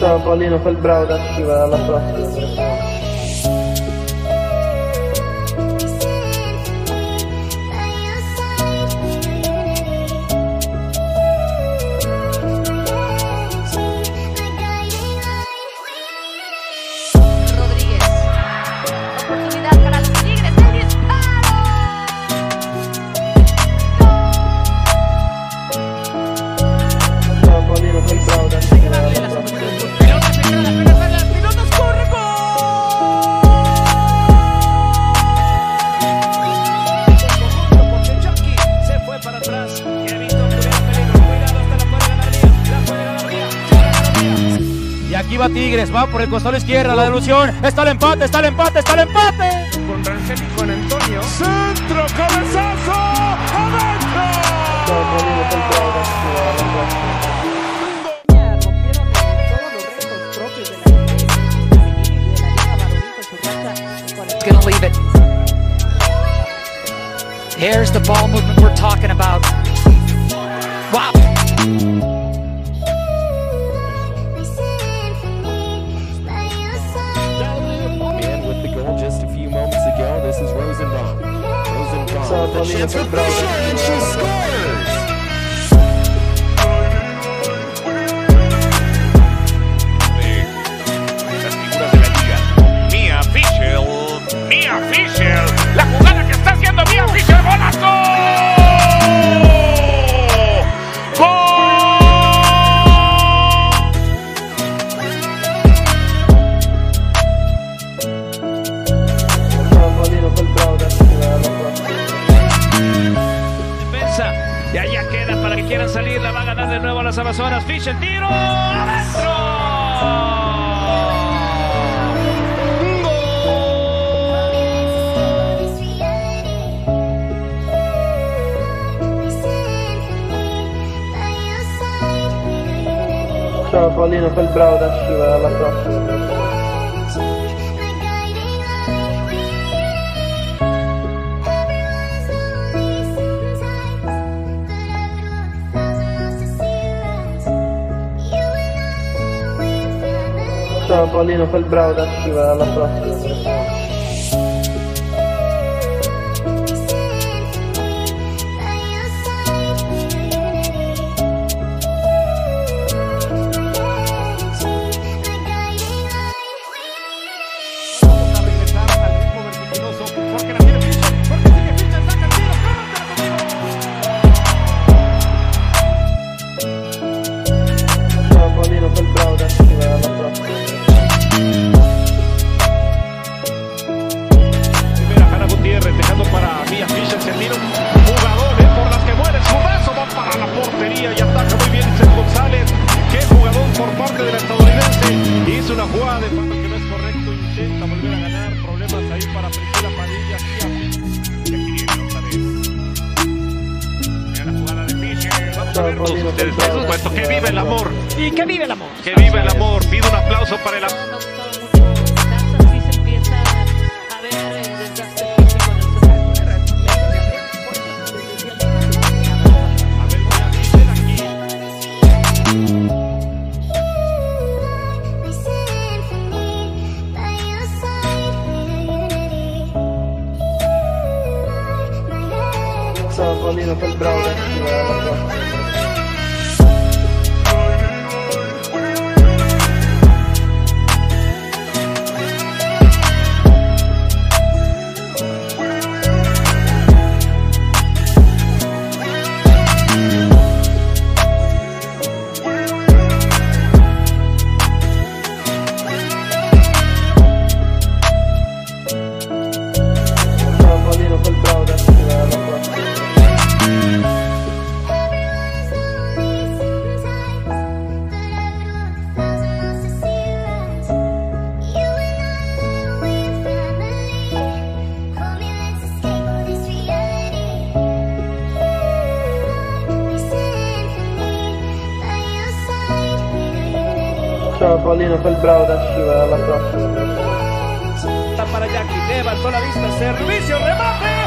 Ciao Paolino, fai il bravo da scivola alla prossima. Aquí va Tigres, va por el costado izquierdo, la devolución, está el empate, está el empate, está el empate. Con Rangel y con Antonio. Centro, cabezazo, adentro. Rompieron todos los récords propios de la Liga Gonna leave it. Here's the ball movement we're talking about. Wow. Just a few moments ago, this is Rosenbaum. Rosenbaum, the chance for Fischer, and she scores! Las figuras de la liga. Mia Fischer, la jugada que está haciendo Mia Fischer, golazo. Y allá queda para que quieran salir, la va a ganar de nuevo a las Amazonas. Fischer, tiro, adentro. Ciao Paolino, fai il bravo da scivola alla prossima. Ciao Paolino, fai il bravo da scivola alla prossima. Dejando para Mia Fischer, se tira un jugador por las que muere, su brazo va para la portería y ataca muy bien Seth González. Qué jugador por parte de la estadounidense, hizo una jugada de falta que no es correcto, intenta volver a ganar, problemas ahí para Priscila Padilla. Y aquí viene otra vez. Mira la jugada de Fischer, vamos a ver todos ustedes, por supuesto, que vive el amor. Y que vive el amor. Que vive el amor, pido un aplauso para el amor. Ciao Paolino, fai il bravo da scivola alla prossima. Ciao Paolino, fai il bravo da scivola alla prossima. Para Jackie, levantó la vista, servicio, remate.